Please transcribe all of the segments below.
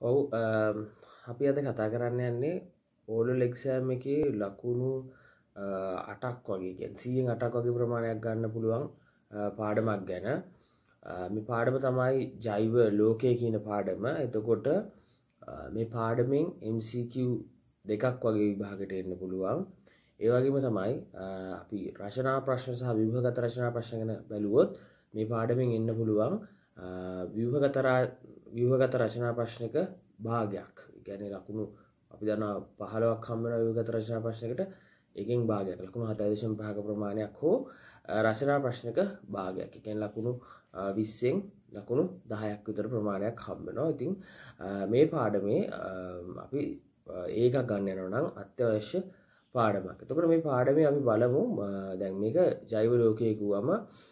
ඔව් අපි අද කතා කරන්න යන්නේ ඕලෙවල් එක්සෑම් එකේ ලකුණු 8ක් වගේ කියන්නේ 100න් 8ක් වගේ ප්‍රමාණයක් ගන්න පුළුවන් පාඩමක් ගැන. මේ පාඩම තමයි ජෛව ලෝකය කියන පාඩම. එතකොට මේ පාඩමෙන් MCQ දෙකක් වගේ විභාගයට එන්න පුළුවන්. ඒ වගේම තමයි අපි රචනා ප්‍රශ්න සහ ව්‍යුහගත රචනා ප්‍රශ්න ගැන බැලුවොත් මේ පාඩමෙන් එන්න පුළුවන් ව්‍යුහගත රචනා ප්‍රශ්නක භාගයක්. ඒ කියන්නේ ලකුණු අපි දන්නවා 15ක් හම්බ වෙන ව්‍යුහගත රචනා ප්‍රශ්නයකට එකෙන් භාගයක් ලකුණු 7.5ක ප්‍රමාණයක් හෝ රචනා ප්‍රශ්නක භාගයක්. ඒ කියන්නේ ලකුණු 20න් ලකුණු 10ක් විතර ප්‍රමාණයක් හම්බ වෙනවා. ඉතින් මේ පාඩමේ අපි ඒක ගන්න යනවා නම් අත්‍යවශ්‍ය පාඩමක්. එතකොට මේ පාඩමේ අපි බලමු දැන් මේක ජෛව ලෝකයේ කිව්වම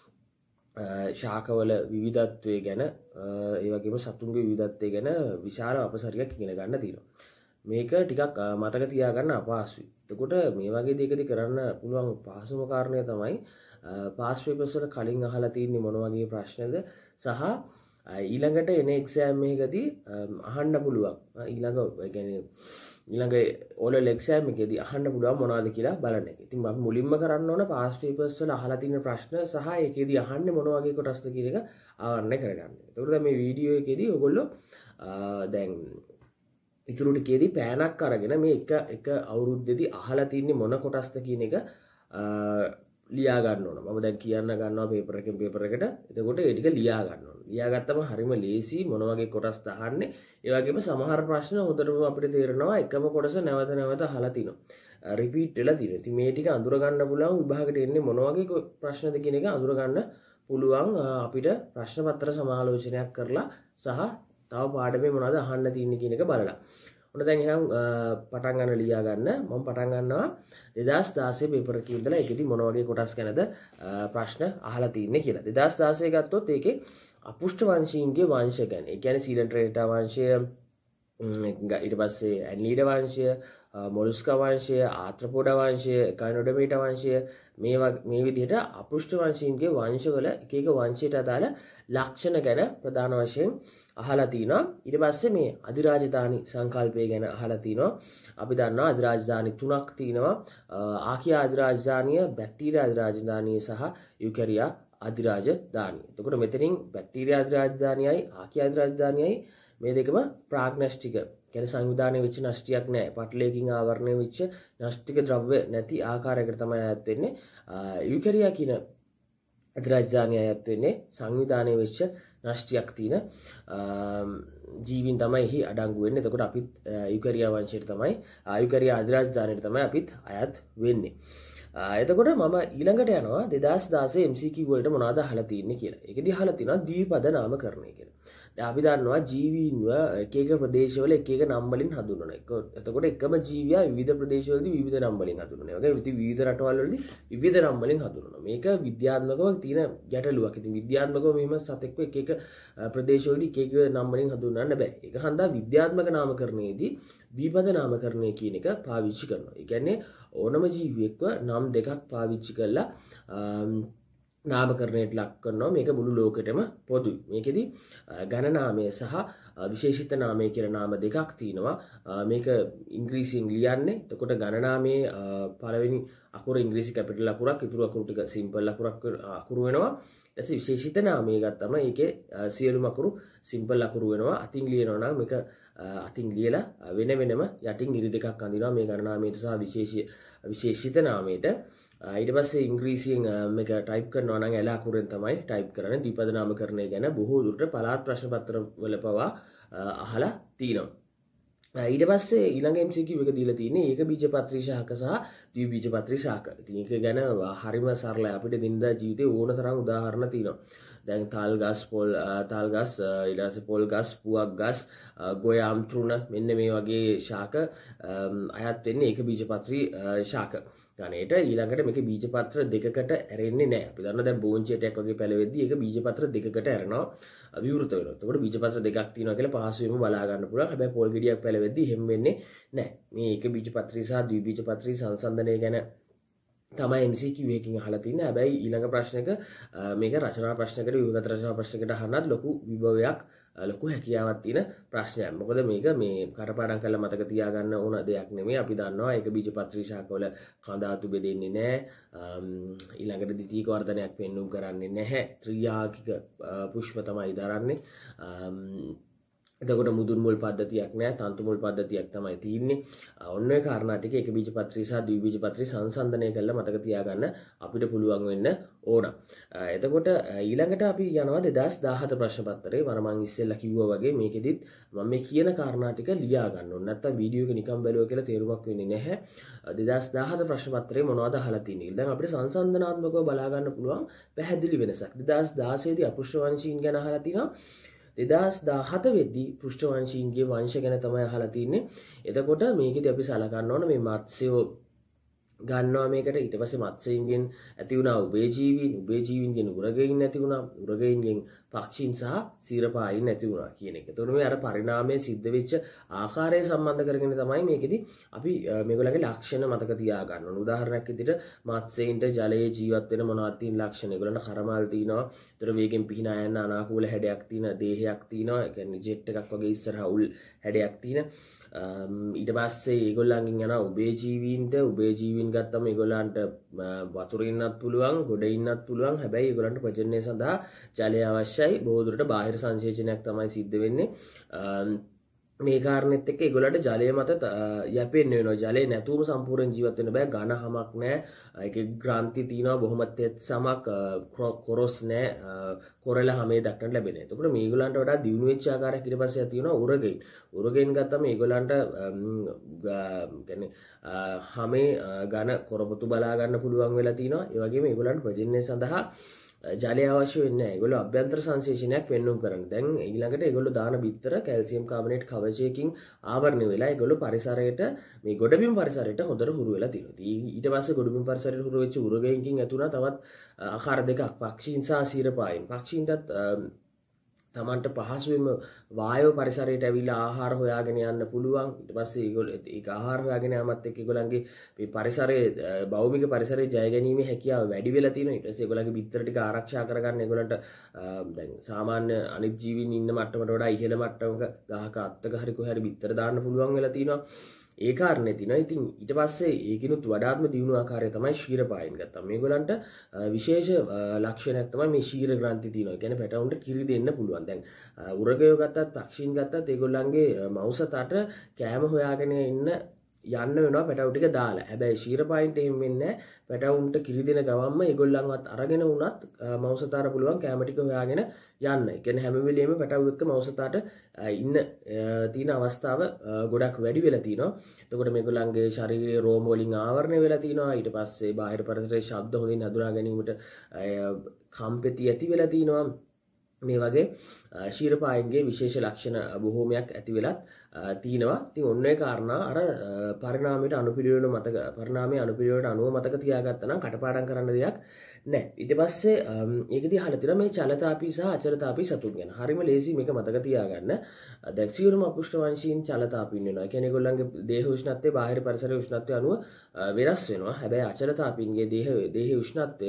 ශාකවල විවිධත්වය ගැන ඒ වගේම සතුන්ගේ විවිධත්වය ගැන විශාල අපසරියක් ඉගෙන ගන්න තියෙනවා. මේක ටිකක් මතක තියාගන්න අපහසුයි. එතකොට මේ වගේ දෙයකදී කරන්න පුළුවන් පහසුම කාරණය තමයි පාස් පේපර්ස් වල කලින් අහලා තියෙන්නේ මොන වගේ ප්‍රශ්නද සහ ඊළඟට එන එක්සෑම් එකකදී අහන්න පුළුවන්. ඊළඟ ඕලෙවල් එක්සෑම් එකේදී අහන්න පුළුවන් මොනවද කියලා බලන්න එක. ඉතින් අපි මුලින්ම කරන්න ඕන පාස් පේපර්ස් වල අහලා තියෙන ප්‍රශ්න සහ ඒකේදී අහන්නේ මොන වගේ කොටස්ද කියන එක ආවරණය කරගන්න. එතකොට දැන් මේ වීඩියෝ එකේදී ඔයගොල්ලෝ දැන් ඉතුරු ටිකේදී පෑනක් අරගෙන මේ එක අවුරුද්දේදී අහලා තින්නේ මොන කොටස්ද කියන එක ලියා ගන්න ඕන. මම දැන් කියන්න ගන්නවා පේපර් එකෙන් පේපර් එකට. එතකොට ඒ ටික ලියා ගන්න ඕන. ලියාගත්තම හරිම ලේසි මොන වගේ කොටස්ද අහන්නේ. ඒ වගේම සමහර ප්‍රශ්න හොඳටම අපිට තේරෙනවා එකම කොටස නැවත නැවත අහලා තිනවා. රිපීට් වෙලා තියෙනවා. ඉතින් මේ ටික අඳුර ගන්න පුළුවන් විභාගයට එන්නේ මොන වගේ ප්‍රශ්නද කියන එක අඳුර ගන්න පුළුවන් අපිට ප්‍රශ්න පත්‍ර සමාලෝචනයක් කරලා සහ තව පාඩමේ මොනවද අහන්න තියෙන්නේ කියන එක බලලා. ඔන්න දැන් එහෙනම් පටන් ගන්න ලියා ගන්න. මම පටන් ගන්නවා 2016 පේපර් එකේ ඉඳලා ඒකෙදි මොන වගේ කොටස් ගැනද ප්‍රශ්න අහලා තින්නේ කියලා. 2016 ගත්තොත් ඒකේ අපුෂ්ඨ වංශීන්ගේ වංශ ගැන. ඒ කියන්නේ සීලන්ට්‍රේටා වංශය, ඊට පස්සේ ඇන්ලීඩ වංශය, මොලුස්කා වංශය, ආත්‍රපෝඩා වංශය, කයිනොඩර්මේටා වංශය මේ විදිහට අපුෂ්ඨ වංශීන්ගේ වංශවල එක එක වංශයට අදාළ ලක්ෂණ ගැන ප්‍රධාන වශයෙන් අහලා තිනවා. ඊට පස්සේ මේ අධිරාජධානි සංකල්පය ගැන අහලා තිනවා. අපි දන්නවා අධිරාජධානි තුනක් තියෙනවා. ආකියා අධිරාජධානිය, බැක්ටීරියා අධිරාජධානිය සහ යුකැරියා අධිරාජධානිය. එතකොට මෙතනින් බැක්ටීරියා අධිරාජධානියයි ආකියා අධිරාජධානියයි මේ දෙකම ප්‍රාග්නස්ටික කියන්නේ සංවිධානය වෙච්ච නෂ්ටියක් නැහැ. පටලයකින් ආවරණය වෙච්ච නෂ්ටික ද්‍රව්‍ය නැති ආකාරයකට තමයි අයත් වෙන්නේ. යුකැරියා කියන අධිරාජධානිය අයත් වෙන්නේ සංවිධානය වෙච්ච නෂ්ටියක් තියෙන ජීවීන් තමයි එහි අඩංගු වෙන්නේ. එතකොට අපිත් යුකැරියා වංශයට තමයි යුකැරියා අධිරාජධානියට තමයි අපිත් අයත් වෙන්නේ. එතකොට මම ඊළඟට යනවා 2016 MCQ වලට මොනවද අහලා තියෙන්නේ කියලා. ඒකෙදි අහලා තියෙනවා ද්විපද නාමකරණය කියලා. දැන් අපි දන්නවා ජීවීන්ව එක එක ප්‍රදේශවල එක එක නම් වලින් හඳුන්වනවා. එතකොට එකම ජීවියා විවිධ ප්‍රදේශවලදී විවිධ නම් වලින් හඳුන්වනවා. ඒ වගේ විවිධ රටවල් වලදී විවිධ නම් වලින් හඳුන්වනවා. මේක විද්‍යාත්මකව තියෙන ගැටලුවක්. ඉතින් විද්‍යාත්මකව මෙහෙම සතෙක්ව එක එක ප්‍රදේශවලදී එක එක නම් වලින් හඳුන්වන්න බෑ. ඒක හන්දා විද්‍යාත්මක නාමකරණයේදී ද්විපද නාමකරණය කියන එක පාවිච්චි කරනවා. ඒ කියන්නේ ඕනම ජීවියෙක්ව නම් දෙකක් පාවිච්චි කරලා නාමකරණයට ලක් කරනවා. මේක මුළු ලෝකෙටම පොදුයි. මේකෙදි ඝන නාමය සහ විශේෂිත නාමය කියලා නාම දෙකක් තියෙනවා. මේක ඉංග්‍රීසියෙන් ලියන්නේ. එතකොට ඝන නාමයේ පළවෙනි අකුර ඉංග්‍රීසි කැපිටල් අකුරක්, ඉතුරු අකුරු ටික සිම්පල් අකුරු වෙනවා. ඊට පස්සේ විශේෂිත නාමය ගත්තම ඒකේ සියලුම අකුරු සිම්පල් අකුරු වෙනවා. අතින් ලියනවා නම් මේක අතින් ලියලා වෙන වෙනම යටින් ඉරි දෙකක් අඳිනවා මේ ඝන නාමයට සහ විශේෂිත නාමයට. ඊට පස්සේ ඉංග්‍රීසියෙන් මේක ටයිප් කරනවා නම් එල අකුරෙන් තමයි ටයිප් කරන්නේ. ද්විපද නාමකරණය ගැන බොහෝ දුරට පළාත් ප්‍රශ්න පත්‍ර වල පවා අහලා තිනවා. ඊට පස්සේ ඊළඟ MCQ එක දීලා තියෙන්නේ ඒක බීජපත්‍රී ශාක සහ ද්විබීජපත්‍රී ශාක. ඉතින් ඒක ගැන හරිම සරලයි. අපිට දිනදා ජීවිතේ ඕන තරම් උදාහරණ තියෙනවා. දැන් තල් ගස්, ඊට පස්සේ පොල් ගස්, පුවක් ගස්, ගොයාම් තෘණ මෙන්න මේ වගේ ශාක අයත් වෙන්නේ ඒක බීජපත්‍රී ශාක. ගණේට ඊළඟට මේක බීජපත්‍ර දෙකකට ඇරෙන්නේ නැහැ. අපි දන්නවා දැන් බෝංචියටයක් වගේ පැලවෙද්දී ඒක බීජපත්‍ර දෙකකට ඇරෙනවා විවෘත වෙනවා. එතකොට බීජපත්‍ර දෙකක් තියෙනවා කියලා පහසුවෙන්ම බලා ගන්න පුළුවන්. හැබැයි පොල් ගෙඩියක් පැලවෙද්දී එහෙම වෙන්නේ නැහැ. මේ ඒක බීජපත්‍රී සහ ද්විබීජපත්‍රී සංසන්දනය ගැන තමයි MCQ එකකින් අහලා තින්නේ. හැබැයි ඊළඟ ප්‍රශ්නක මේක රචනා ප්‍රශ්නකට ව්‍යුහගත රචනා ප්‍රශ්නකට අහන්නත් ලොකු විභවයක් ලොකු හැකියාවක් තියෙන ප්‍රශ්නයක්. මොකද මේක මේ කටපාඩම් කරලා මතක තියාගන්න ඕන දෙයක් නෙමෙයි. අපි දන්නවා ඒක බීජපත්‍රී ශාකවල කඳාතු බෙදෙන්නේ නැහැ. ඊළඟට ද්විතීයික වර්ධනයක් පෙන්වුම් කරන්නේ නැහැ. ත්‍රියාකික පුෂ්ප තමයි දරන්නේ. එතකොට මුදුන් මුල් පද්ධතියක් නෑ, තන්තු මුල් පද්ධතියක් තමයි තියෙන්නේ. ඔන්න ඔය කාරණා ටික එක බීජපත්‍රී සහ ද්විබීජපත්‍රී සංසන්දනය කරලා මතක තියාගන්න අපිට පුළුවන් වෙන්න ඕන. එතකොට ඊළඟට අපි යනවා 2017 ප්‍රශ්න පත්‍රයේ. මම ඉස්සෙල්ලා කිව්වා වගේ මේකෙදිත් මම මේ කියන කාරණා ටික ලියා ගන්න ඕන. නැත්තම් වීඩියෝ එක නිකන් බැලුවා කියලා තේරුමක් වෙන්නේ නැහැ. 2017 ප්‍රශ්න පත්‍රයේ මොනවද අහලා තියෙන්නේ. දැන් අපිට සංසන්දනාත්මකව බලා ගන්න පුළුවන් පැහැදිලි වෙනසක්. 2016 දී අපෘෂ්ඨවංශීන් ගැන අහලා තිනවා. 2017 වෙද්දී පෘෂ්ඨවංශීන්ගේ වංශ ගැන තමයි අහලා තින්නේ. එතකොට මේකෙදි අපි සලකන්න ඕන මේ මත්ස්‍යෝ ගන්නවා මේකට. ඊට පස්සේ මත්ස්‍යයන්ගෙන් ඇති වුණා උභයජීවීන්, උභයජීවීන්ගෙන් උරගයින් ඇති වුණා, උරගයින්ගෙන් පක්ෂීන් සහ සීරපායින් ඇති වුණා කියන එක. එතකොට මේ අර පරිණාමය සිද්ධ වෙච්ච ආකාරය සම්බන්ධ කරගෙන තමයි මේකෙදි අපි මේගොල්ලන්ගේ ලක්ෂණ මතක තියා ගන්න ඕන. උදාහරණයක් විදිහට මත්ස්‍යයින්ට ජලයේ ජීවත් වෙන මොනවද තියෙන ලක්ෂණ? ඒගොල්ලන්ට කරමල් තියෙනවා. ඒතර වේගෙන් පිහිනා යන අනාකූල හැඩයක් තියෙන දේහයක් තියෙනවා. ඒ කියන්නේ ජෙට් එකක් වගේ ඉස්සරහා උල් හැඩයක් තියෙන. ඊට පස්සේ ඒගොල්ලන්ගෙන් යන උභයජීවීන් ගත්තම ඒගොල්ලන්ට වතුරේ ඉන්නත් පුළුවන්, ගොඩ ඉන්නත් පුළුවන්. හැබැයි ඒගොල්ලන්ට ප්‍රජනනය සඳහා ජලය අවශ්‍යයි. බොහෝ දුරට බාහිර සංසේචනයක් තමයි සිද්ධ වෙන්නේ. මේ කාරණෙත් එක්ක ඒගොල්ලන්ට ජලය මත යැපෙන්න වෙනවා. ජලය නැතුවම සම්පූර්ණ ජීවත් වෙන්න බෑ. ඝන හමක් නැහැ. ඒකේ ග්‍රාන්ති තියෙනවා. බොහොම තෙත් සමක් කොරස් නැහැ. කොරළ හැමේ දක්නට ලැබෙනවා. එතකොට මේගොල්ලන්ට වඩා දියුණු වෙච්ච ආකාරයක් ඊට පස්සේ තියෙනවා උරගයින්. උරගයින් ගත්තම මේගොල්ලන්ට කියන්නේ හැමේ ඝන කොරපොතු බලා ගන්න පුළුවන් වෙලා තියෙනවා. ඒ වගේම මේගොල්ලන්ට ප්‍රජනනය සඳහා ජලය අවශ්‍ය වෙන්නේ නැහැ. ඒගොල්ලෝ අභ්‍යන්තර සංශ්ලේෂණයක් වෙන්නුම් කරන්නේ. දැන් ඊළඟට ඒගොල්ලෝ දාන බිත්තර කැල්සියම් කාබනේට් කවචයකින් ආවරණය වෙලා ඒගොල්ලෝ පරිසරයට මේ ගොඩබිම් පරිසරයට හොඳට හුරු වෙලා තියෙනවා. ඊට පස්සේ ගොඩබිම් පරිසරයට හුරු වෙච්ච උරගයින්කින් ඇතුණා තවත් ආකාර දෙකක් පක්ෂීන් සහ සීරපායින්. පක්ෂීන්ටත් තමන්ට පහසුවෙන්ම වායෝ පරිසරයට ඇවිල්ලා ආහාර හොයාගෙන යන්න පුළුවන්. ඊට පස්සේ ඒගොල්ලෝ ඒක ආහාර හොයාගෙන යාමත් එක්ක ඒගොල්ලන්ගේ මේ පරිසරයේ භෞමික පරිසරයේ ජය ගැනීමේ හැකියාව වැඩි වෙලා තියෙනවා. ඊට පස්සේ ඒගොල්ලන්ගේ බිත්තර ටික ආරක්ෂා කරගන්න ඒගොල්ලන්ට දැන් සාමාන්‍ය අනිත් ජීවීන් ඉන්න මට්ටමට වඩා ඉහළ මට්ටමක ගහක අත්තක හරි කොහේ බිත්තර දාන්න පුළුවන් වෙලා තියෙනවා. ඒ කාරණේ තියෙනවා. ඉතින් ඊට පස්සේ ඒකිනුත් වඩාත්ම දියුණු ආකාරය තමයි ශීරපායින් ගත්තා. මේගොල්ලන්ට විශේෂ ලක්ෂණයක් තමයි මේ ශීර ග්‍රන්ථි තියෙනවා. ඒ කියන්නේ පැටවුන්ට කිරි දෙන්න පුළුවන්. දැන් උරගයෝ ගත්තත්, පක්ෂීන් ගත්තත් ඒගොල්ලන්ගේ මවුසතට කෑම හොයාගෙන යන්න වෙනවා පැටවු ටික දාලා. හැබැයි ශීරපායින්ට එහෙම වෙන්නේ නැහැ. පැටවුන්ට කිරි දෙන ගමන්ම ඒගොල්ලන්වත් අරගෙන වුණත් මවුසතාට පුළුවන් කෑම ටික හොයාගෙන යන්න. ඒ කියන්නේ හැම වෙලෙම පැටවු එක්ක මවුසතාට ඉන්න තියෙන අවස්ථාව ගොඩක් වැඩි වෙලා තිනවා. එතකොට මේගොල්ලන්ගේ ශරීරයේ රෝම වලින් ආවරණය වෙලා තිනවා. ඊට පස්සේ බාහිර පරිසරයේ ශබ්ද හොඳින් හඳුනා ගැනීමට කම්පෙති ඇති වෙලා තිනවා. මේ වගේ ශීරපායින්ගේ විශේෂ ලක්ෂණ බොහෝමයක් ඇති වෙලත් තියෙනවා. ඉතින් ඔන්න ඒ කාරණා අර පරිණාමයට අනුපිළිවෙලට අනුව මතක තියාගත්තා නම් කටපාඩම් කරන්න දෙයක් නැහැ. ඊට පස්සේ ඒකදී අහලා තියෙනවා මේ චලතාපී සහ අචලතාපී සතුන් ගැන. හරිම ලේසි මේක මතක තියාගන්න. දැන් සියලුම අපෘෂ්ඨවංශීන් චලතාපීන් වෙනවා. ඒ කියන්නේ ඒගොල්ලන්ගේ දේහ උෂ්ණත්වය බාහිර පරිසරයේ උෂ්ණත්වය අනුව වෙනස් වෙනවා. හැබැයි අචලතාපීන්ගේ දේහයේ උෂ්ණත්වය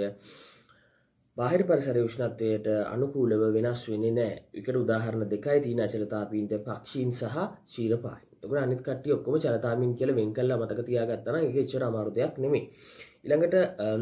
බාහිර පරිසරයේ උෂ්ණත්වයට අනුකූලව වෙනස් වෙන්නේ නැහැ. ඒකට උදාහරණ දෙකයි තියෙන අචලතාපීන්ට පක්ෂීන් සහ ශීරපායින්. එතකොට අනිත් කට්ටිය ඔක්කොම චලතාපීන් කියලා වෙන් කරලා මතක තියාගත්තා නම් ඒක එච්චර අමාරු දෙයක් නෙමෙයි. ඊළඟට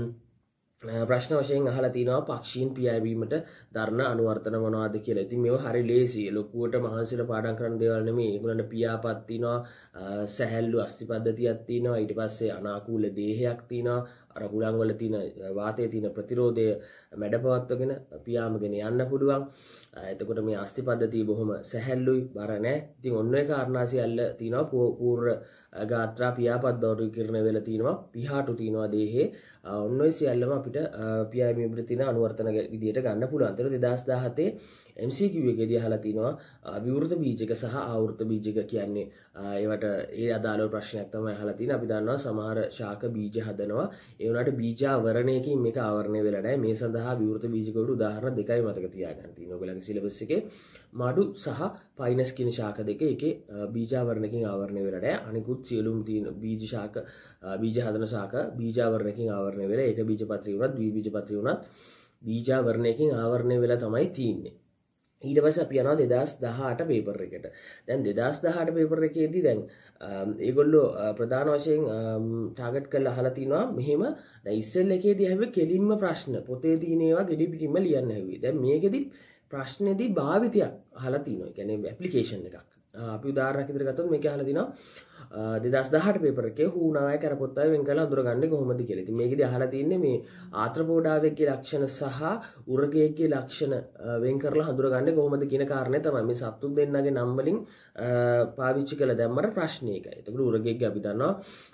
ප්‍රශ්න වශයෙන් අහලා තිනවා පක්ෂීන් පියාඹීමට දරන අනුවර්තන මොනවද කියලා. ඉතින් මේව හරි ලේසි. ලොකුවට මහන්සිලා පාඩම් කරන දේවල් නෙමෙයි. ඒගොල්ලන්ට පියාපත් තිනවා, සැහැල්ලු අස්ථි පද්ධතියක් තිනවා, ඊට පස්සේ අනාකූල දේහයක් තිනවා. අර හුලං වල තියෙන වාතයේ තියෙන ප්‍රතිරෝධය මැඩපවත්වගෙන පියාඹගෙන යන්න පුළුවන්. එතකොට මේ අස්ථි පද්ධතිය බොහොම සැහැල්ලුයි, බර නැහැ. ඉතින් ඔන්න ඔය කාරණා සියල්ල තිනවා. පූර්ව ගාත්‍රා පියාපත් බවට විකිරණ වෙලා තිනවා. පිහාටු තිනවා දේහේ. ඔන්න ඔය සියල්ලම අපිට පියාඹීමට තියෙන අනුවර්තන විදියට ගන්න පුළුවන්. ඒතර 2017 MCQ එකේදී අහලා තිනවා විවෘත බීජක සහ ආවෘත බීජක කියන්නේ ඒවට ඒ අදාළ ප්‍රශ්නයක් තමයි අහලා තියෙන්නේ. අපි දන්නවා සමහර ශාක බීජ හදනවා. ඒ වුණාට බීජාවරණයකින් මේක ආවරණය වෙලා නැහැ. මේ සඳහා විවෘත බීජක වලට උදාහරණ දෙකයි මතක තියාගන්න තියෙනවා. ඔයගලගේ සිලබස් එකේ මඩු සහ පයිනස් කියන ශාක දෙක එකේ බීජාවරණයකින් ආවරණය වෙලා නැහැ. අනිකුත් සියලුම තියෙන බීජ ශාක බීජ හදන ශාක බීජාවරණයකින් ආවරණය වෙලා ඒක බීජපත්‍රි වුණත් ද්විබීජපත්‍රි වුණත් බීජාවරණයකින් ආවරණය වෙලා තමයි තියෙන්නේ. ඊට පස්සේ අපි යනවා 2018 පේපර් එකට. දැන් 2018 පේපර් එකේදී දැන් ඒගොල්ලෝ ප්‍රධාන වශයෙන් ටාගට් කරලා අහලා තිනවා මෙහෙම දැන් ඉස්සෙල් එකේදී හැව්වේ කෙලින්ම ප්‍රශ්න පොතේ තියෙන ඒවා ගෙඩි පිටින්ම ලියන්න හැව්වේ. දැන් මේකෙදි ප්‍රශ්නේදී භාවිතයක් අහලා තිනවා. ඒ කියන්නේ ඇප්ලිකේෂන් එකක්. අපි උදාහරණයක් විදිහට ගත්තොත් මේක අහලා තිනවා 2018 පේපර් එකේ හුණාවයි කරපොත්තයි වෙන් කරලා අඳුරගන්නේ කොහොමද කියලා. ඉතින් මේකෙදි අහලා තින්නේ මේ ආත්‍රපෝඩාවේගේ ලක්ෂණ සහ උරගයේගේ ලක්ෂණ වෙන් කරලා හඳුරගන්නේ කොහොමද කියන කාරණේ තමයි මේ සත්තු දෙන්නගේ නම් වලින් පාවිච්චි කළ දැම්මට ප්‍රශ්නේ එකයි. එතකොට උරගයේගේ අපි දන්නවා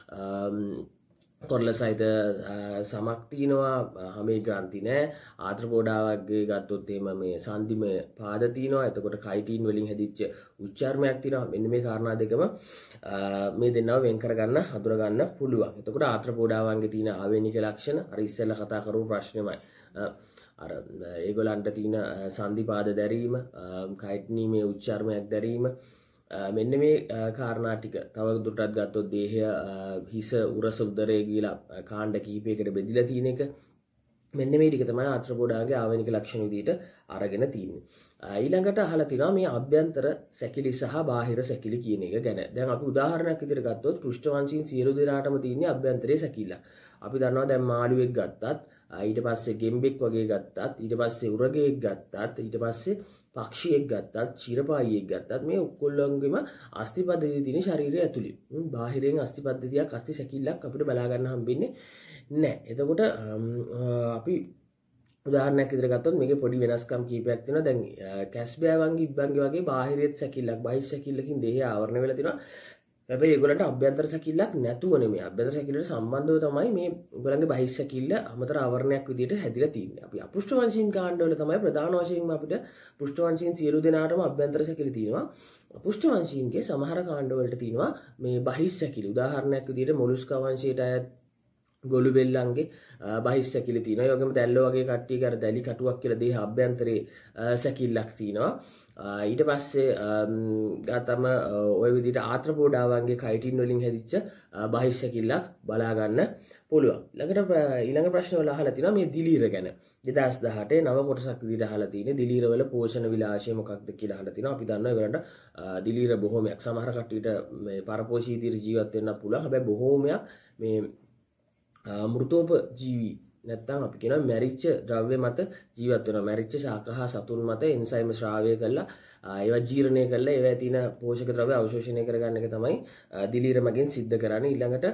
කොරළ සහිත සමක් තියෙනවා හැමේ ග්‍රන්ථි නෑ ආත්‍රපෝඩාවක්ගේ ගත්තොත් එහෙම මේ සංදිමය පාද තියෙනවා එතකොට කයිටින් වලින් හැදිච්ච උච්චාරණයක් තියෙනවා මෙන්න මේ කාරණා දෙකම මේ දෙන්නව වෙන් කරගන්න හඳුනගන්න පුළුවන් එතකොට ආත්‍රපෝඩාවන්ගේ තියෙන ආවේනික ලක්ෂණ අර ඉස්සෙල්ලා කතා කරපු ප්‍රශ්නෙමයි අර ඒගොල්ලන්ට තියෙන සංදි පාද දැරීම කයිටිනීමේ උච්චාරණයක් දැරීම මෙන්න මේ කාරණා ටික තව දුරටත් ගත්තොත් දේහය හිස උරස උදරය කියලා කාණ්ඩ කිහිපයකට බෙදලා තියෙන එක මෙන්න මේ ටික තමයි ආත්‍රපෝඩාගේ ආවේනික ලක්ෂණ විදිහට අරගෙන තියෙන්නේ. ඊළඟට අහලා තිනවා මේ අභ්‍යන්තර සැකිලි සහ බාහිර සැකිලි කියන එක ගැන. දැන් අපි උදාහරණයක් විදිහට ගත්තොත් පෘෂ්ඨවංශීන් සියලු දෙනාටම තියෙන්නේ අභ්‍යන්තරයේ සැකිල්ලක්. අපි දන්නවා දැන් මාළුවෙක් ගත්තත් ඊට පස්සේ ගෙම්බෙක් වගේ ගත්තත් ඊට පස්සේ උරගයෙක් ගත්තත් ඊට පස්සේ පක්ෂියෙක් ගත්තත් චිරපායියෙක් ගත්තත් මේ ඔක්කොල්ලොන්ගේම අස්ථි පද්ධතිය තියෙන ශරීරය ඇතුළේ. බාහිරෙන් අස්ථි පද්ධතියක් අස්ථි සැකිල්ලක් අපිට බලා ගන්න හම්බෙන්නේ නැහැ. එතකොට අපි උදාහරණයක් විදිහට ගත්තොත් මේකේ පොඩි වෙනස්කම් කීපයක් තියෙනවා. දැන් කැස්බෑවන්ගේ ඉබ්බන්ගේ වගේ බාහිරෙත් සැකිල්ලක් බාහිර සැකිල්ලකින් දෙහි ආවරණය වෙලා තියෙනවා. හැබැයි ඒගොල්ලන්ට අභ්‍යන්තර සැකිල්ලක් නැතුව නෙමෙයි. අභ්‍යන්තර සැකිල්ලට සම්බන්ධව තමයි මේ ඒගොල්ලන්ගේ බාහිර සැකිල්ල අමතර ආවරණයක් විදිහට හැදිලා තියෙන්නේ. අපි අපෘෂ්ඨවංශීන් කාණ්ඩවල තමයි ප්‍රධාන වශයෙන්ම අපිට පෘෂ්ඨවංශීන් සියලු දෙනාටම අභ්‍යන්තර සැකිලි තියෙනවා. අපෘෂ්ඨවංශීන්ගේ සමහර කාණ්ඩවලට තියෙනවා මේ බාහිර සැකිලි. උදාහරණයක් විදිහට මොලුස්කා වංශයට අයත් ගොළු බෙල්ලන්ගේ බාහිර සැකිලි තියෙනවා. ඒ වගේම දැල්ලෝ වගේ කට්ටියක අර දැලි කටුවක් කියලා දේහ අභ්‍යන්තරයේ සැකිල්ලක් තියෙනවා. ඊට පස්සේ ගතම ওই විදිහට ආත්‍රපෝඩාවන්ගේ කයිටින් වලින් හැදිච්ච බාහිර සැකිල්ලක් බලා ගන්න පුළුවන්. ඊළඟ ප්‍රශ්න වල අහලා තිනවා මේ දිලීර ගැන. 2018 නව කොටසක් විදිහට අහලා තියෙන්නේ දිලීර වල පෝෂණ විලාශය මොකක්ද කියලා අහලා තිනවා. අපි දන්නවා ඒගොල්ලන්ට දිලීර බොහෝමයක් සමහර කට්ටියට මේ පරපෝෂී විදිහට ජීවත් වෙන්න පුළුවන්. හැබැයි බොහෝමයක් මේ මෘතෝප ජීවි නැත්තම් අපි කියනවා මැරිච්ච ද්‍රව්‍ය මත ජීවත් වෙනවා. මැරිච්ච ශාක හා සතුන් මත එන්සයිම් ශ්‍රාවය කරලා ඒවා ජීර්ණය කරලා ඒවා තියෙන පෝෂක ද්‍රව්‍ය අවශෝෂණය කරගන්න එක තමයි දිලීර මගින් සිද්ධ කරන්නේ. ඊළඟට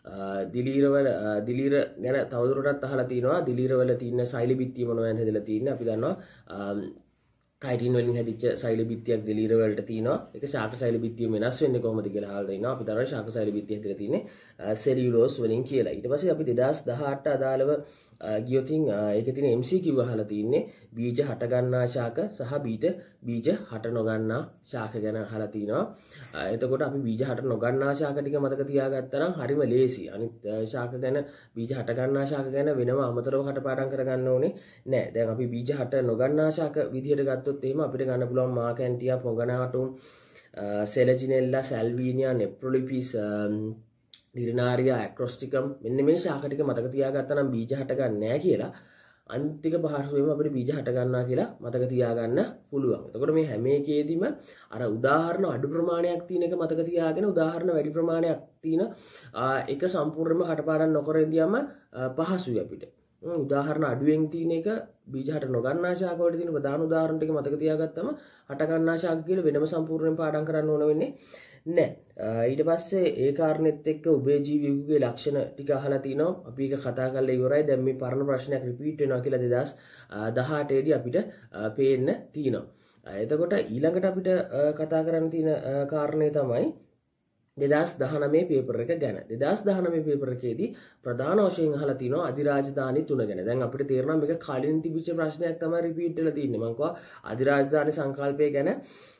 දිලීර ගැන තවදුරටත් අහලා තිනවා. දිලීර වල තියෙන සෛල බිත්තිය මොනවද හැදලා තියෙන්නේ? අපි දන්නවා කයිටින් වලින් හැදිච්ච සෛල බිත්තියක් දිලීර වලට තියෙනවා. ඒක ශාක සෛල බිත්තිය වෙනස් වෙන්නේ කොහොමද කියලා අහලා ඉන්නවා. අපි දන්නවා ශාක සෛල බිත්තිය හැදලා තියෙන්නේ සෙලියුලෝස් වලින් කියලා. ඊට පස්සේ අපි 2018 අදාළව ගියොතින් ඒකේ තියෙන MCQ අහලා තින්නේ බීජ හට ගන්නා ශාක සහ බීජ හට නොගන්නා ශාක ගැන අහලා තිනවා. එතකොට අපි බීජ හට නොගන්නා ශාක ටික මතක තියාගත්තා නම් හරිම ලේසි. අනිත් ශාක ගැන බීජ හට ගන්නා ශාක ගැන වෙනම අමතරව කටපාඩම් කරගන්න ඕනේ නෑ. දැන් අපි බීජ හට නොගන්නා ශාක විදිහට ගත්තොත් එහෙම අපිට ගන්න පුළුවන් මාකැන්ටියා පොගනාටුම් සෙලජිනෙල්ලා සැල්වීනියා නෙප්‍රොලිපිස් ඩිරනාරියා ඇක්‍රොස්ටිකම් මෙන්න මේ ශාක ටික මතක තියාගත්තා නම් බීජ හට ගන්න නැහැ කියලා අන්තික පහසුවෙම අපිට බීජ හට ගන්නවා කියලා මතක තියාගන්න පුළුවන්. එතකොට මේ හැම එකේදීම අර උදාහරණ අඩු ප්‍රමාණයක් තියෙන එක මතක තියාගෙන උදාහරණ වැඩි ප්‍රමාණයක් තියෙන එක සම්පූර්ණයෙන්ම කටපාඩම් නොකර ඉඳියම පහසුයි අපිට. උදාහරණ අඩුවෙන් තියෙන එක බීජ හට නොගන්නා ශාක වලට තියෙන ප්‍රධාන උදාහරණ ටික මතක තියාගත්තම හට ගන්නා ශාක කියලා වෙනම සම්පූර්ණයෙන් පාඩම් කරන්න ඕන වෙන්නේ නෑ. ඊට පස්සේ ඒ කාරණෙත් එක්ක උභයජීවීකුගේ ලක්ෂණ ටික අහලා තිනවා. අපි ඒක කතා කරලා ඉවරයි. දැන් මේ පරණ ප්‍රශ්නයක් රිපීට් වෙනවා කියලා 2018 දී අපිට පේන්න තියෙනවා. එතකොට ඊළඟට අපිට කතා කරන්න තියෙන කාරණේ තමයි 2019 පේපර් එක ගැන. 2019 පේපර් එකේදී ප්‍රධාන වශයෙන් අහලා තිනවා අධිරාජධානි 3 ගැන. දැන් අපිට තේරෙනවා මේක කලින් තිබිච්ච ප්‍රශ්නයක් තමයි රිපීට් වෙලා තියෙන්නේ. මම කිව්වා අධිරාජධානි සංකල්පය ගැන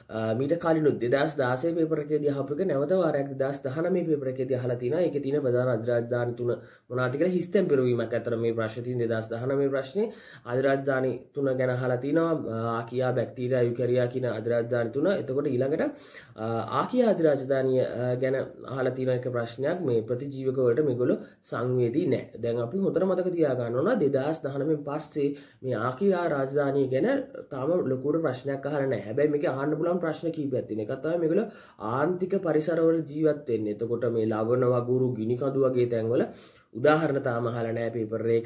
මීට කලිනුත් 2016 පේපර් එකේදී අහපු එක නැවත වාරයක් 2019 පේපර් එකේදී අහලා තිනවා. ඒකේ තියෙන ප්‍රධාන අධිරාජධානි තුන මොනවද කියලා හිස්තැන් පෙරවීමක්. අතර මේ ප්‍රශ්නේ තියෙන 2019 ප්‍රශ්නේ අධිරාජධානි තුන ගැන අහලා තිනවා. ආකියා, බැක්ටීරියා, යුකැරියා කියන අධිරාජධානි තුන. එතකොට ඊළඟට ආකියා අධිරාජධානිය ගැන අහලා තියෙන එක ප්‍රශ්නයක් මේ ප්‍රතිජීවක වලට මේගොල්ලෝ සංවේදී නැහැ. දැන් අපි හොඳට මතක තියාගන්න ඕන 2019 පස්සේ මේ ආකියා රාජධානිය ගැන තාම ලොකුට ප්‍රශ්නයක් අහලා නැහැ. හැබැයි මේක අහන්න පුළුවන් ප්‍රශ්න කීපයක් තියෙනවා. එකක් තමයි මේගොල්ලෝ ආන්තික පරිසරවල ජීවත් වෙන්නේ. එතකොට මේ ලවණ වගුරු ගිනි කඳු වගේ තැන්වල උදාහරණ තාම අහලා නැහැ පේපර් එක.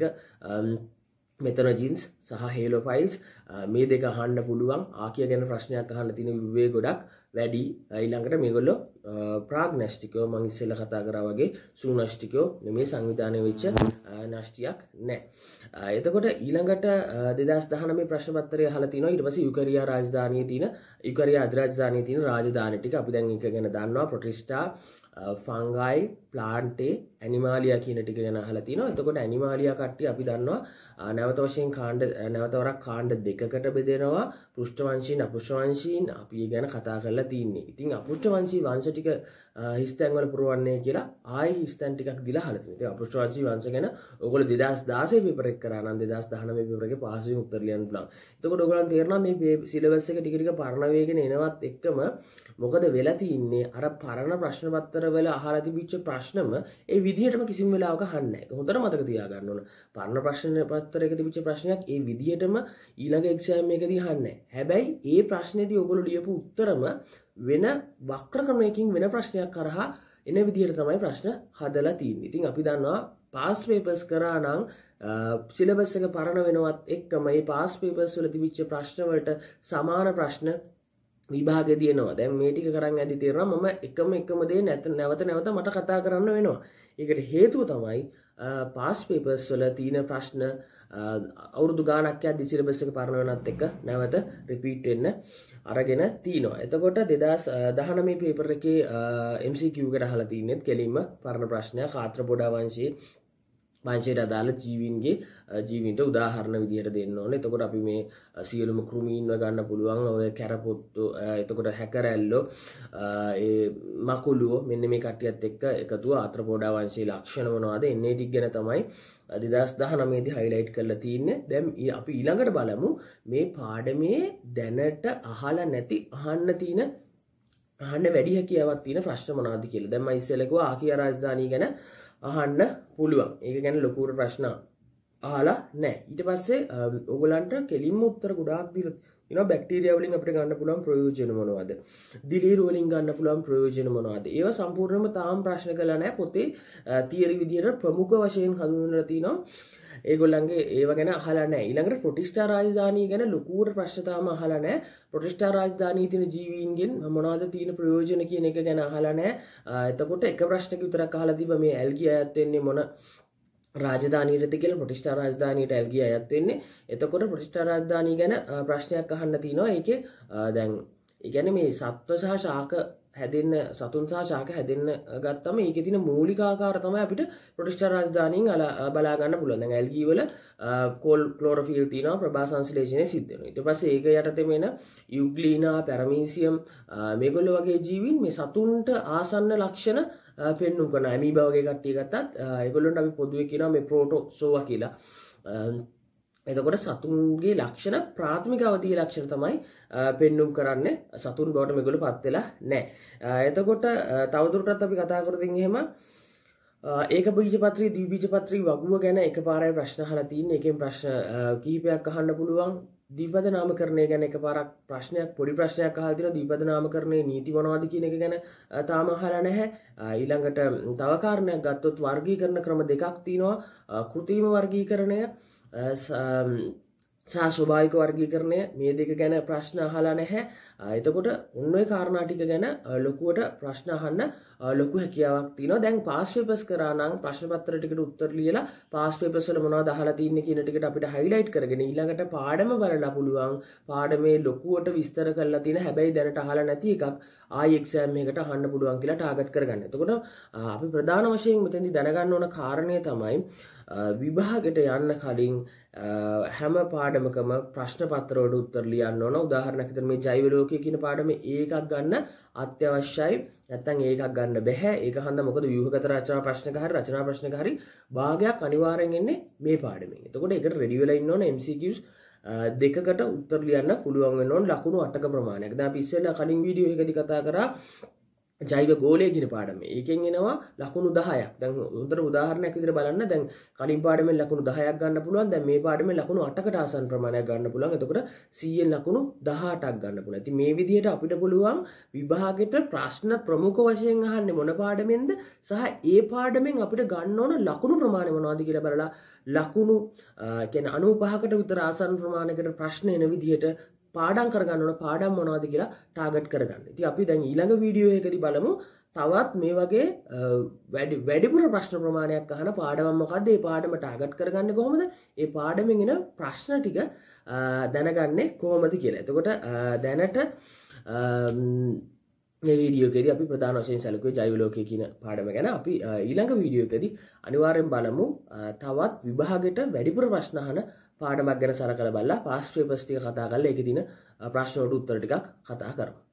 මෙතනොජින්ස් සහ හේලෝෆයිල්ස් මේ දෙක අහන්න පුළුවන්. ආකියා ගැන ප්‍රශ්නයක් අහන්න තියෙන විවේක ගොඩක් වැඩි. ඊළඟට මේගොල්ලෝ ප්‍රාග්නස්ටිකෝ මම ඉස්සෙල්ලා කතා කරා වගේ සුළු නෂ්ටිකෝ නෙමේ සංවිධානය වෙච්ච නෂ්ටියක් නැහැ. එතකොට ඊළඟට 2019 ප්‍රශ්න පත්‍රය අහලා තිනවා. ඊට පස්සේ යුකරියා රාජධානියේ තියෙන යුකරියා අධිරාජධානියේ තියෙන රාජධානි ටික අපි දැන් එක ගැන දන්නවා. ප්‍රොටිස්ටා, ෆංගයි, ප්ලාන්ටේ, ඇනිමාලියා කියන ටික ගැන අහලා තිනවා. එතකොට ඇනිමාලියා කට්ටිය අපි දන්නවා නැවත වශයෙන් නැවත වරක් කාණ්ඩ දෙකකට බෙදෙනවා. පෘෂ්ඨවංශීන්, අපෘෂ්ඨවංශීන් අපි ගැන කතා කරලා තින්නේ. ඉතින් අපෘෂ්ඨවංශී වංශ ටික හිස්තැන් වල පුරවන්නේ කියලා ආයි හිස්තැන් ටිකක් දීලා අහලා තිනවා. ඉතින් අපෘෂ්ඨවංශී වංශ ගැන ඔයගොල්ලෝ 2016 පේපර් එක කරා නම් 2019 පේපර් එකේ පාස් වීම උත්තර ලියන්න පුළුවන්. එතකොට ඔයගොල්ලන් තේරෙනවා මේ සිලබස් එක ටික ටික පරණ වේගෙන එනවත් එක්කම මොකද වෙලා තින්නේ අර පරණ ප්‍රශ්න පත්‍ර වල අහලා තිබිච්ච ප්‍රශ්නම ඒ විදිහටම කිසිම වෙලාවක අහන්නේ නැහැ. ඒක හොඳට මතක තියාගන්න ඕන. පරණ ප්‍රශ්න පත්‍රයක තිබිච්ච ප්‍රශ්නයක් ඒ විදිහටම ඊළඟ එක්සෑම් එකදී අහන්නේ නැහැ. හැබැයි ඒ ප්‍රශ්නේදී ඔයගොල්ලෝ ලියපු උත්තරම වෙන වක්‍ර ක්‍රමයකින් වෙන ප්‍රශ්නයක් කරහා එන විදිහට තමයි ප්‍රශ්න හදලා තියෙන්නේ. ඉතින් අපි දන්නවා පාස් පේපර්ස් කරා නම් සිලබස් එක පරණ වෙනවත් එක්කම මේ පාස් පේපර්ස් වල තිබිච්ච ප්‍රශ්න වලට සමාන ප්‍රශ්න විභාගෙදී එනවා. දැන් මේ ටික කරන් ඇද්දි තේරෙනවා මම එකම දේ නැවත මට කතා කරන්න වෙනවා. ඒකට හේතුව තමයි පාස් පේපර්ස් වල තියෙන ප්‍රශ්න අවුරුදු ගාණක් යද්දි සිලබස් එක පරණ වෙනත් එක්ක නැවත රිපීට් වෙන්න අරගෙන තිනවා. එතකොට 2019 පේපර් එකේ MCQ එකට අහලා තින්නේ කෙලින්ම පරණ ප්‍රශ්නයක් ආත්‍රපොඩා වංශයට අදාළ ජීවීන්ට උදාහරණ විදිහට දෙන්න ඕනේ. එතකොට අපි මේ සියලුම කෘමීන්ව ගන්න පුළුවන්. ඔය කැරපොත්තෝ, එතකොට හැකරැල්ලෝ, ඒ මකුළුවෝ මෙන්න මේ කට්ටියත් එක්ක එකතුව ආත්‍රපොඩා වංශයේ ලක්ෂණ මොනවද එන්නේ ටික ගැන තමයි 2019 දී හයිලයිට් කරලා තියෙන්නේ. දැන් අපි ඊළඟට බලමු මේ පාඩමේ දැනට අහලා නැති අහන්න වැඩි හැකියාවක් තියෙන ප්‍රශ්න මොනවද කියලා. දැන් මම ඉස්සෙල්ලා කිව්වා ආකියා රාජධානිය ගැන අහන්න පුළුවන්. ඒක ගැන ලොකුට ප්‍රශ්න අහලා නැහැ. ඊට පස්සේ ඕගලන්ට කෙලින්ම උත්තර ගොඩාක් දීලා තියෙනවා. බැක්ටීරියා වලින් අපිට ගන්න පුළුවන් ප්‍රයෝජන මොනවද? දිලීරු වලින් ගන්න පුළුවන් ප්‍රයෝජන මොනවද? ඒවා සම්පූර්ණයෙන්ම තාම ප්‍රශ්න කළා නැහැ. පොතේ තියරි විදියට ප්‍රමුඛ වශයෙන් හඳුන්වලා තිනවා. ඒගොල්ලන්ගේ ඒව ගැන අහලා නැහැ. ඊළඟට ප්‍රොටිස්ටා රාජධානිය ගැන ලොකුට ප්‍රශ්න තාම අහලා නැහැ. ප්‍රොටිස්ටා රාජධානියේ තියෙන ජීවීන්ගෙන් මොනවද තියෙන ප්‍රයෝජන කියන එක ගැන අහලා නැහැ. එතකොට එක ප්‍රශ්නක විතරක් අහලා තිබ්බා මේ ඇල්ගී අයත් වෙන්නේ මොන රාජධානියටද කියලා. ප්‍රොටිස්ටා රාජධානියට ඇල්ගී අයත් වෙන්නේ. එතකොට ප්‍රොටිස්ටා රාජධානිය ගැන ප්‍රශ්නයක් අහන්න තියෙනවා. ඒකේ දැන් ඒ කියන්නේ මේ සත්ව සහ ශාක හැදෙන්න සතුන් සහ ශාක හැදෙන්න ගත්තම ඒකේ තියෙන මූලික ආකාර තමයි අපිට ප්‍රොටිස්ටා රාජධානියෙන් බලා ගන්න පුළුවන්. දැන් ඇල්ගී වල ක්ලෝරොෆිල් තියෙනවා, ප්‍රභා සංශ්ලේෂණය සිද්ධ වෙනවා. ඊට පස්සේ ඒක යටතේ මෙන යුග්ලීනා, පැරමීසියම් මේගොල්ලෝ වගේ ජීවීන් මේ සතුන්ට ආසන්න ලක්ෂණ පෙන්වු කරන ඇමීබා වගේ කට්ටිය ගත්තත් ඒගොල්ලොන්ට අපි පොදුවේ කියනවා මේ ප්‍රෝටෝසෝවා කියලා. එතකොට සතුන්ගේ ලක්ෂණ ප්‍රාථමික අවධියේ ලක්ෂණ තමයි පෙන්눔 කරන්නේ. සතුන් බවට මේගොල්ලෝ පත් වෙලා නැහැ. එතකොට තවදුරටත් අපි කතා කරද්දී එහෙම ඒක බීජපත්‍රි, ද්විබීජපත්‍රි වගුව ගැන එකපාරයි ප්‍රශ්න අහලා තින්නේ. එකෙන් ප්‍රශ්න කිහිපයක් අහන්න පුළුවන්. ද්විපද නාමකරණය ගැන එකපාරක් ප්‍රශ්නයක් පොඩි ප්‍රශ්නයක් අහලා තියෙනවා. ද්විපද නාමකරණයේ නීති මොනවද කියන එක ගැන තාම අහලා නැහැ. ඊළඟට තව කාරණයක් ගත්තොත් වර්ගීකරණ ක්‍රම දෙකක් තියෙනවා. කෘත්‍රිම වර්ගීකරණය සහ ස්වභාවික වර්ගීකරණය මේ දෙක ගැන ප්‍රශ්න අහලා නැහැ. එතකොට ඔන්න ඔය කාරණා ටික ගැන ලොකුවට ප්‍රශ්න අහන්න ලොකු හැකියාවක් තියෙනවා. දැන් පාස් පේපර්ස් කරා නම් ප්‍රශ්න පත්‍ර ටිකට උත්තර ලියලා පාස් පේපර්ස් වල මොනවද අහලා තින්නේ කියන ටිකට අපිට හයිලයිට් කරගෙන ඊළඟට පාඩම බලලා පුළුවන් පාඩමේ ලොකුවට විස්තර කරලා තියෙන හැබැයි දැනට අහලා නැති එකක් ආයි එක්සෑම් එකකට අහන්න පුළුවන් කියලා ටාගට් කරගන්න. එතකොට අපි ප්‍රධාන වශයෙන් මෙතෙන්දි දැනගන්න ඕන කාරණය තමයි විභාගයට යන්න කලින් හැම පාඩමකම ප්‍රශ්න පත්‍රවලට උත්තර ලියන්න ඕන. උදාහරණයක් විදිහට මේ ජෛව ලෝකයේ කියන පාඩමේ ඒකක් ගන්න අත්‍යවශ්‍යයි. නැත්නම් ඒකක් ගන්න බෑ. ඒක හන්ද මොකද ව්‍යුහගත රචනා ප්‍රශ්නක හරි රචනා ප්‍රශ්නක හරි භාගයක් අනිවාර්යෙන් එන්නේ මේ පාඩමෙන්. එතකොට ඒකට රෙඩි වෙලා ඉන්න ඕන MCQs දෙකකට උත්තර ලියන්න පුළුවන් වෙන්න ඕන ලකුණු 8ක ප්‍රමාණයක්. දැන් අපි ඉස්සෙල්ලා කලින් වීඩියෝ එකකදී කතා කරා ජෛව ගෝලය කියන පාඩමේ. ඒකෙන් එනවා ලකුණු 10ක්. දැන් හොඳට උදාහරණයක් විදිහට බලන්න. දැන් කලින් පාඩමෙන් ලකුණු 10ක් ගන්න පුළුවන්. දැන් මේ පාඩමෙන් ලකුණු 8කට ආසන්න ප්‍රමාණයක් ගන්න පුළුවන්. එතකොට 100න් ලකුණු 18ක් ගන්න පුළුවන්. ඉතින් මේ විදිහට අපිට පුළුවන් විභාගෙට ප්‍රශ්න ප්‍රමුඛ වශයෙන් අහන්නේ මොන පාඩමෙන්ද සහ ඒ පාඩමෙන් අපිට ගන්න ඕන ලකුණු ප්‍රමාණය මොනවද කියලා බලලා ලකුණු කියන්නේ 95කට විතර ආසන්න ප්‍රමාණයකට ප්‍රශ්න එන විදිහට පාඩම් කරගන්න ඕන පාඩම් මොනවද කියලා ටාගට් කරගන්න. ඉතින් අපි දැන් ඊළඟ වීඩියෝ එකකදී බලමු තවත් මේ වගේ වැඩිපුර ප්‍රශ්න ප්‍රමාණයක් අහන පාඩම මොකද්ද? ඒ පාඩම ටාගට් කරගන්නේ කොහොමද? ඒ පාඩමෙන් එන ප්‍රශ්න ටික දැනගන්නේ කොහොමද කියලා. එතකොට දැනට මේ වීඩියෝ එකේදී අපි ප්‍රධාන වශයෙන් සැලකුවේ ජෛව ලෝකයේ කියන පාඩම ගැන. අපි ඊළඟ වීඩියෝ එකේදී අනිවාර්යෙන් බලමු තවත් විභාගෙට වැඩිපුර ප්‍රශ්න අහන පාඩමක් ගැන සලකලා බලලා පාස් පේපර්ස් ටික කතා කරලා ඒකේ තියෙන ප්‍රශ්න වලට උත්තර ටිකක් කතා කරමු.